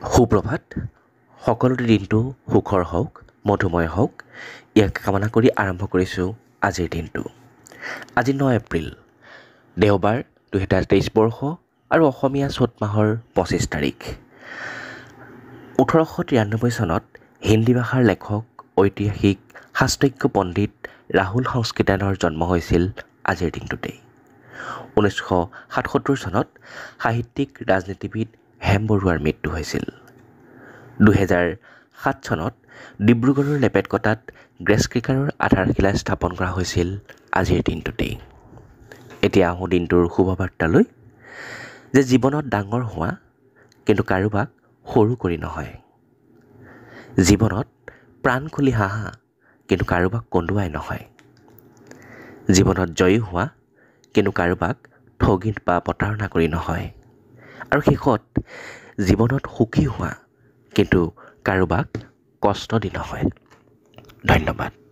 সুপ্ৰভাত। সকলোৰে দিনটো সুখৰ হওক, মধুময় হওক, ইয়াক কামনা কৰি আৰম্ভ কৰিছোঁ আজিৰ দিনটো। আজি 9 এপ্ৰিল, দেওবাৰ, 2023 বৰ্ষ আৰু অসমীয়া চ'ত মাহৰ 25 তাৰিখ। 1893 চনত হিন্দী ভাষাৰ লেখক, ঐতিহাসিক, শাস্ত্ৰজ্ঞ পণ্ডিত ৰাহুল সংস্কৃতায়নৰ জন্ম হৈছিল আজিৰ দিনটোতেই। 1977 চনত সাহিত্যিক, ৰাজনীতিবিদ হেম বৰুৱাৰ মৃত্যু হৈছিল। 2007 চনত ডিব্ৰুগড়ৰ লেপেটকটাত গ্ৰেছ ক্ৰেকাৰৰ আধাৰশিলা স্থাপন কৰা হৈছিল আজিৰ দিনটোতেই। এতিয়া আহোঁ দিনটোৰ শুভবাৰ্তালৈ, যে জীৱনত ডাঙৰ হোৱা কিন্তু কাৰোবাক সৰু কৰি নহয়। জীৱনত প্ৰাণ খুলি হাঁহা কিন্তু কাৰোবাক কন্দুৱাই নহয়। জীৱনত জয়ী হোৱা কিন্তু কাৰোবাক ঠগি বা প্ৰতাৰণা কৰি নহয়। আৰু শেষত জীৱনত সুখী হোৱা কিন্তু কাৰোবাক কষ্ট দি নহয়। ধন্যবাদ।